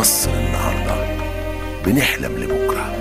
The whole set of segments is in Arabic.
مصر النهارده بنحلم لبكره.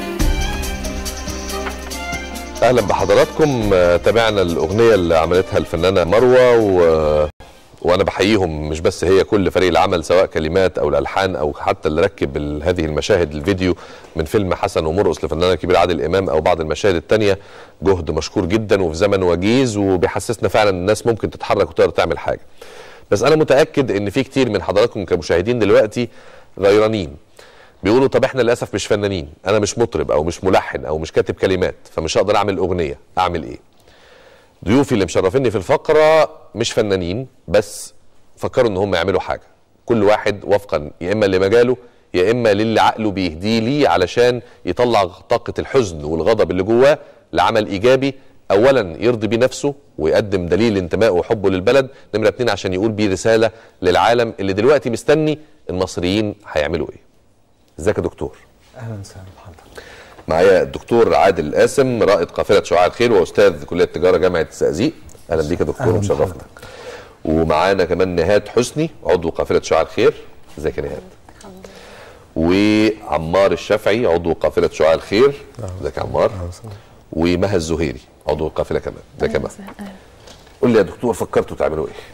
اهلا بحضراتكم. تابعنا الاغنيه اللي عملتها الفنانه مروه وانا بحييهم، مش بس هي، كل فريق العمل سواء كلمات او الالحان او حتى اللي ركب هذه المشاهد الفيديو من فيلم حسن ومرقص لفنان الكبير عادل امام او بعض المشاهد الثانيه. جهد مشكور جدا وفي زمن وجيز، وبيحسسنا فعلا الناس ممكن تتحرك وتقدر تعمل حاجه. بس انا متاكد ان في كتير من حضراتكم كمشاهدين دلوقتي غيرانين، بيقولوا طب احنا للاسف مش فنانين، انا مش مطرب او مش ملحن او مش كاتب كلمات، فمش هقدر اعمل اغنيه، اعمل ايه؟ ضيوفي اللي مشرفيني في الفقره مش فنانين، بس فكروا ان هم يعملوا حاجه، كل واحد وفقا يا اما لمجاله يا اما للي عقله بيهديه ليه، علشان يطلع طاقه الحزن والغضب اللي جواه لعمل ايجابي، اولا يرضي بيه نفسه ويقدم دليل انتمائه وحبه للبلد، نمره 2 عشان يقول بيه رساله للعالم اللي دلوقتي مستني المصريين هيعملوا ايه. ازيك يا دكتور؟ اهلا وسهلا بحضرتك. معايا الدكتور عادل قاسم، رائد قافله شعاع الخير واستاذ كليه التجاره جامعه الزقازيق. اهلا بيك يا دكتور ومشرفنا. ومعانا كمان نهاد حسني عضو قافله شعاع الخير. ازيك يا نهاد؟ وعمار الشافعي عضو قافله شعاع الخير. ازيك يا عمار؟ ومها الزهيري عضو القافله كمان. ازيك يا مها؟ قول لي يا دكتور، فكرتوا تعملوا ايه؟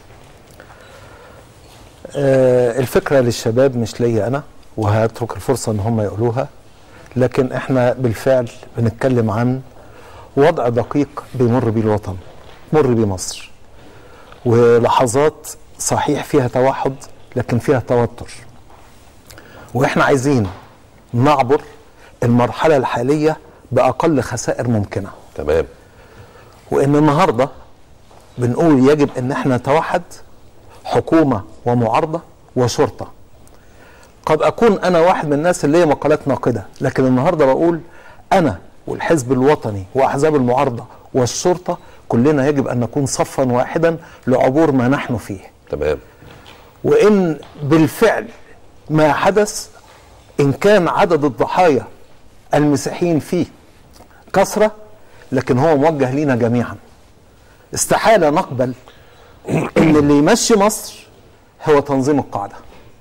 الفكره للشباب مش ليا انا، وهترك الفرصه ان هم يقولوها، لكن احنا بالفعل بنتكلم عن وضع دقيق بيمر بيه الوطن، مر بيه مصر، ولحظات صحيح فيها توحد لكن فيها توتر، واحنا عايزين نعبر المرحله الحاليه باقل خسائر ممكنه. تمام. وان النهارده بنقول يجب ان احنا نتوحد، حكومه ومعارضه وشرطه. قد اكون انا واحد من الناس اللي هي مقالات ناقده، لكن النهارده بقول انا والحزب الوطني واحزاب المعارضه والشرطه كلنا يجب ان نكون صفا واحدا لعبور ما نحن فيه. تمام. وان بالفعل ما حدث، ان كان عدد الضحايا المسيحيين فيه كثره، لكن هو موجه لينا جميعا. استحاله نقبل ان اللي يمشي مصر هو تنظيم القاعده.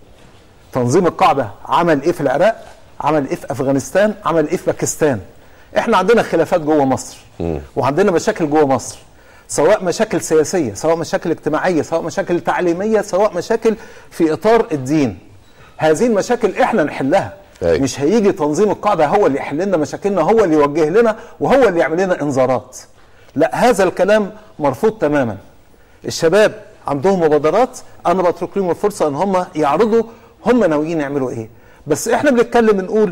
تنظيم القاعده عمل ايه في العراق؟ عمل ايه في افغانستان؟ عمل ايه في باكستان؟ احنا عندنا خلافات جوه مصر وعندنا مشاكل جوه مصر، سواء مشاكل سياسيه، سواء مشاكل اجتماعيه، سواء مشاكل تعليميه، سواء مشاكل في اطار الدين. هذه المشاكل احنا نحلها. مش هيجي تنظيم القاعده هو اللي يحل لنا مشاكلنا، هو اللي يوجه لنا وهو اللي يعمل لنا انذارات. لا، هذا الكلام مرفوض تماما. الشباب عندهم مبادرات، انا بترك لهم الفرصه ان هم يعرضوا هم ناويين يعملوا ايه. بس احنا بنتكلم نقول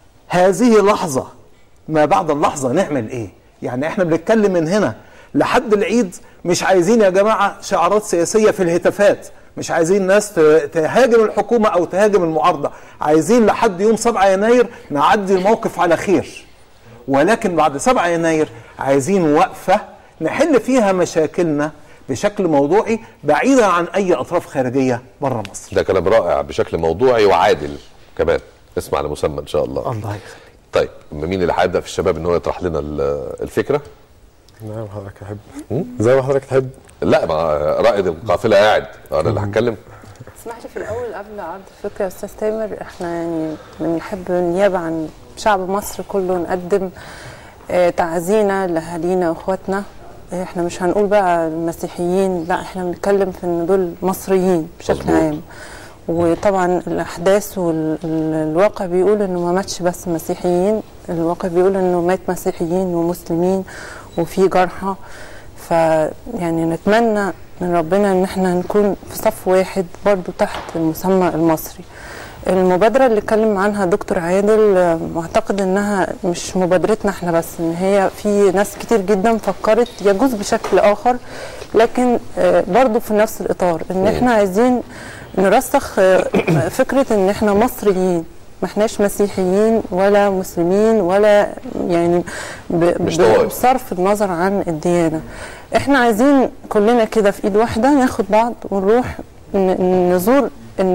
هذه لحظه، ما بعد اللحظه نعمل ايه. يعني احنا بنتكلم من هنا لحد العيد، مش عايزين يا جماعه شعارات سياسيه في الهتافات، مش عايزين ناس تهاجم الحكومه او تهاجم المعارضه، عايزين لحد يوم 7 يناير نعدي الموقف على خير. ولكن بعد 7 يناير عايزين وقفه نحل فيها مشاكلنا بشكل موضوعي بعيدا عن اي اطراف خارجيه بره مصر. ده كلام رائع، بشكل موضوعي وعادل كمان. اسمع لمسمى ان شاء الله. الله يخليك. طيب، مين اللي هيبدا في الشباب ان هو يطرح لنا الفكره؟ نعم حضرتك تحب. زي ما حضرتك تحب. لا، ما رائد القافله قاعد، انا اللي هتكلم. اسمح لي في الاول قبل عرض الفكره يا استاذ تامر، احنا يعني بنحب نيابه عن شعب مصر كله نقدم تعزينا لاهالينا واخواتنا. احنا مش هنقول بقى المسيحيين، لا، احنا بنتكلم في ان دول مصريين بشكل عام. وطبعا الاحداث والواقع بيقول انه ما ماتش بس مسيحيين، الواقع بيقول انه مات مسيحيين ومسلمين وفي جرحى. فيعني نتمنى من ربنا ان احنا نكون في صف واحد برضو تحت المسمى المصري. المبادرة اللي اتكلم عنها دكتور عادل، معتقد انها مش مبادرتنا احنا بس، ان هي في ناس كتير جدا فكرت يجوز بشكل اخر، لكن برضو في نفس الاطار ان احنا عايزين نرسخ فكرة ان احنا مصريين، ما احناش مسيحيين ولا مسلمين ولا يعني بصرف النظر عن الديانة. احنا عايزين كلنا كده في ايد واحدة ناخد بعض ونروح نزور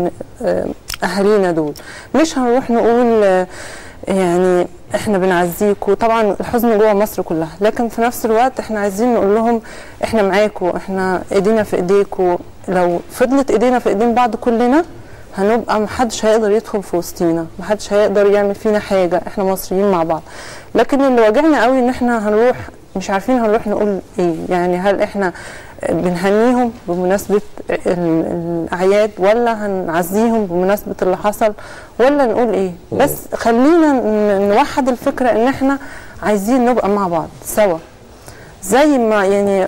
اهالينا دول. مش هنروح نقول يعني احنا بنعزيكم، طبعا الحزن جوه مصر كلها، لكن في نفس الوقت احنا عايزين نقول لهم احنا معاكم، احنا ايدينا في ايديكم. لو فضلت ايدينا في ايدين بعض كلنا هنبقى محدش هيقدر يدخل في وسطينا، محدش هيقدر يعمل فينا حاجه، احنا مصريين مع بعض. لكن اللي واجعنا قوي ان احنا هنروح مش عارفين هنروح نقول ايه، يعني هل احنا بنهنيهم بمناسبه الاعياد ولا هنعزيهم بمناسبه اللي حصل ولا نقول ايه؟ بس خلينا نوحد الفكره ان عايزين نبقى مع بعض سوا، زي ما يعني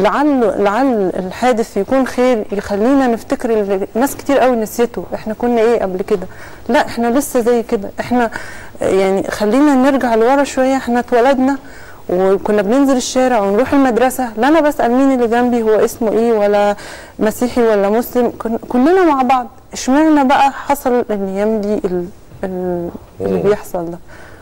لعل الحادث يكون خير يخلينا نفتكر ناس كتير قوي نسيته احنا كنا ايه قبل كده. لا احنا لسه زي كده، احنا يعني خلينا نرجع لورا شويه. احنا اتولدنا وكنا بننزل الشارع ونروح المدرسه، لا انا بسال مين اللي جنبي هو اسمه ايه ولا مسيحي ولا مسلم، كلنا مع بعض. اشمعنى بقى حصل الايام دي اللي بيحصل ده؟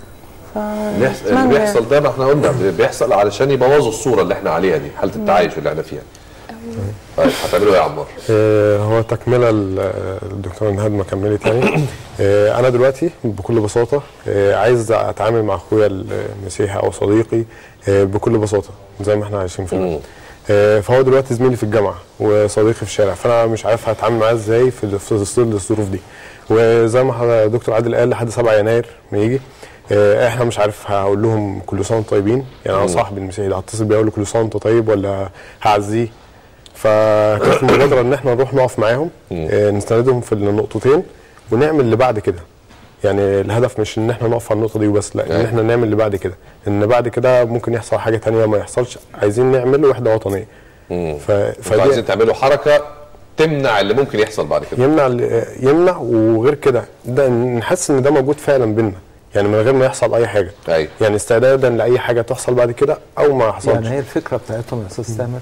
اللي بيحصل ده ما احنا قلنا بيحصل علشان يبوظوا الصوره اللي احنا عليها دي، حاله التعايش اللي احنا فيها. طيب هتعملوا ايه يا عمار؟ هو تكمله الدكتوره نهاد ما كملت يعني. انا دلوقتي بكل بساطه عايز اتعامل مع اخويا المسيحي او صديقي بكل بساطه زي ما احنا عايشين فيه. فهو دلوقتي زميلي في الجامعه وصديقي في الشارع، فانا مش عارف هتعامل معاه ازاي في الظروف دي. وزي ما دكتور عادل قال لحد 7 يناير ما يجي احنا مش عارف هقول لهم كل سنه وانتم طيبين، يعني انا صاحبي المسيحي ده هتصل بيه اقول له كل سنه وانت طيب ولا هعزيه. فكانت المبادره ان احنا نروح نقف معاهم نستندهم في النقطتين ونعمل اللي بعد كده. يعني الهدف مش ان احنا نقف على النقطه دي وبس، لا ان احنا نعمل اللي بعد كده، ان بعد كده ممكن يحصل حاجه ثانيه ما يحصلش. عايزين نعمل وحده وطنيه. عايزين تعملوا حركه تمنع اللي ممكن يحصل بعد كده. يمنع وغير كده ده نحس ان ده موجود فعلا بينا، يعني من غير ما يحصل اي حاجه. أيوة. يعني استعدادا لاي حاجه تحصل بعد كده او ما حصلش. يعني هي الفكره بتاعتهم يا استاذ سامر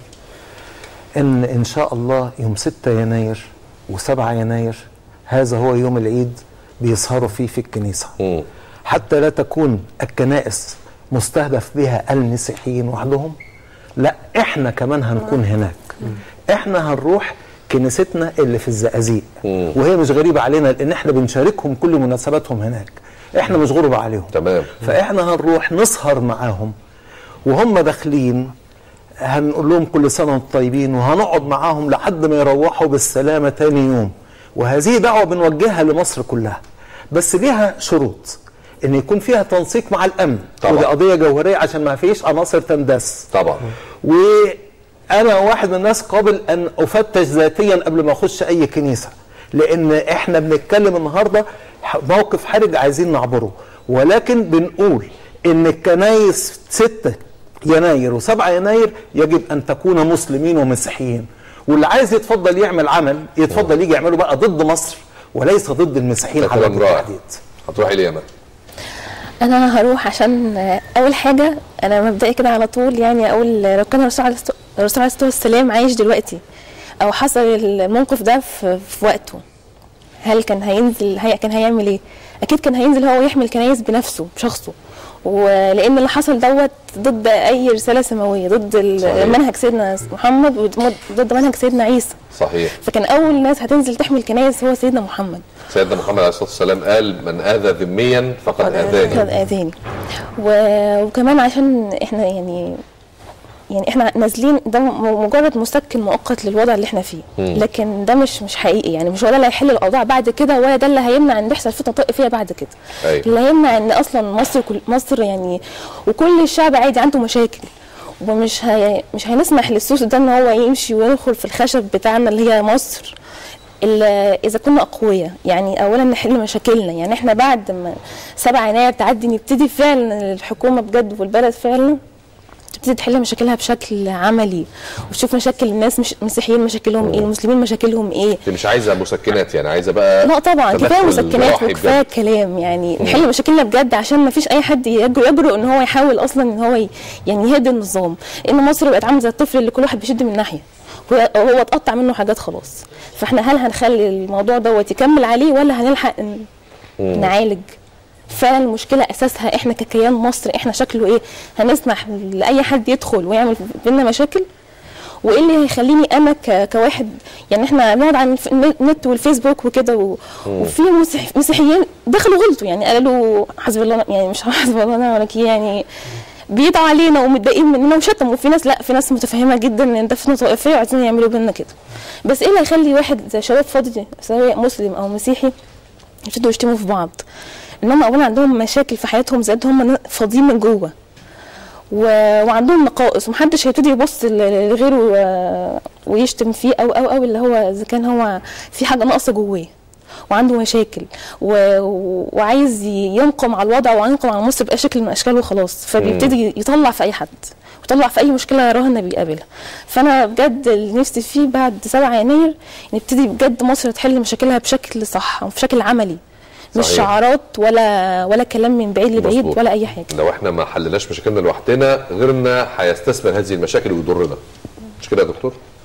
ان شاء الله يوم 6 يناير و7 يناير هذا هو يوم العيد بيسهروا فيه في الكنيسه. حتى لا تكون الكنائس مستهدف بها المسيحيين وحدهم، لا احنا كمان هنكون هناك. احنا هنروح كنيستنا اللي في الزقازيق، وهي مش غريبه علينا لان احنا بنشاركهم كل مناسباتهم هناك، احنا مش غربة عليهم. تمام. فاحنا هنروح نسهر معاهم وهم داخلين هنقول لهم كل سنه وانتم طيبين، وهنقعد معاهم لحد ما يروحوا بالسلامه تاني يوم. وهذه دعوه بنوجهها لمصر كلها، بس ليها شروط ان يكون فيها تنسيق مع الامن. طبعا. ودي قضيه جوهريه عشان ما فيش عناصر تندس. طبعا. وانا واحد من الناس قابل ان افتش ذاتيا قبل ما اخش اي كنيسه، لان احنا بنتكلم النهارده موقف حرج عايزين نعبره، ولكن بنقول ان الكنايس 6 يناير و7 يناير يجب ان تكون مسلمين ومسيحيين، واللي عايز يتفضل يعمل عمل يتفضل يجي يعمله بقى ضد مصر وليس ضد المسيحيين على وجه التحديد. هتروحي ليه يا مان؟ انا هروح عشان اول حاجه انا مبدئي كده على طول، يعني اقول لو كان الرسول عليه الصلاه والسلام عايش دلوقتي او حصل الموقف ده في وقته، هل كان هينزل كان هيعمل ايه؟ اكيد كان هينزل هو يحمي الكنايس بنفسه بشخصه، ولان اللي حصل دوت ضد اي رساله سماويه، ضد منهج سيدنا محمد وضد منهج سيدنا عيسى. صحيح. فكان اول ناس هتنزل تحمي الكنايس هو سيدنا محمد. سيدنا محمد عليه الصلاه والسلام قال من اذى ذميا فقد اذاني. وكمان عشان احنا يعني احنا نازلين ده مجرد مسكن مؤقت للوضع اللي احنا فيه، لكن ده مش حقيقي، يعني مش ولا اللي هيحل الاوضاع بعد كده ولا ده اللي هيمنع ان يحصل فتنه طائفيه بعد كده. أيوة. اللي هيمنع ان اصلا مصر يعني وكل الشعب عادي عنده مشاكل، ومش مش هنسمح للسوس ده ان هو يمشي ويدخل في الخشب بتاعنا اللي هي مصر الا اذا كنا اقوياء. يعني اولا نحل مشاكلنا، يعني احنا بعد ما 7 يناير تعدي نبتدي فعلا الحكومه بجد والبلد فعلا تبتدي تحل مشاكلها بشكل عملي، وتشوف مشاكل الناس مش مسيحيين مشاكلهم ايه، المسلمين مشاكلهم ايه. انت مش عايزه مسكنات، يعني عايزه بقى لا طبعا كفايه مسكنات وكفايه كلام، يعني نحل مشاكلنا بجد عشان ما فيش اي حد يجرؤ ان هو يحاول اصلا ان هو يعني يهدي النظام. ان مصر بقت عامله زي الطفل اللي كل واحد بيشد من ناحيه وهو اتقطع منه حاجات خلاص. فاحنا هل هنخلي الموضوع دوت يكمل عليه ولا هنلحق نعالج؟ فعلا المشكله اساسها احنا ككيان مصر، احنا شكله ايه؟ هنسمح لاي حد يدخل ويعمل بينا مشاكل؟ وايه اللي هيخليني انا كواحد، يعني احنا بنقعد على النت والفيسبوك وكده وفي مسيحيين دخلوا غلطوا، يعني قالوا حسب الله، يعني مش حسب الله ونعم الوكيل، يعني بيدعوا علينا ومتضايقين مننا وشتموا، وفي ناس لا، في ناس متفهمه جدا ان ده فتنه طائفيه وعايزين يعملوا بينا كده. بس ايه اللي هيخلي واحد زي شباب فاضي سواء مسلم او مسيحي يبتدوا يشتموا في بعض؟ ان هم اولا عندهم مشاكل في حياتهم زائد هم فاضيين من جوه وعندهم نقائص، ومحدش هيبتدي يبص لغيره ويشتم فيه او اللي هو اذا كان هو في حاجه ناقصه جواه وعنده مشاكل وعايز ينقم على الوضع وينقم على مصر باي شكل من اشكاله وخلاص، فبيبتدي يطلع في اي حد ويطلع في اي مشكله يراها انه بيقابلها. فانا بجد اللي نفسي فيه بعد 7 يناير نبتدي بجد مصر تحل مشاكلها بشكل صح وبشكل عملي، مش شعارات ولا كلام من بعيد لبعيد ولا اي حاجه. لو احنا ما حلناش مشاكلنا لوحدنا غيرنا هيستثمر هذه المشاكل ويضرنا، مش كده يا دكتور؟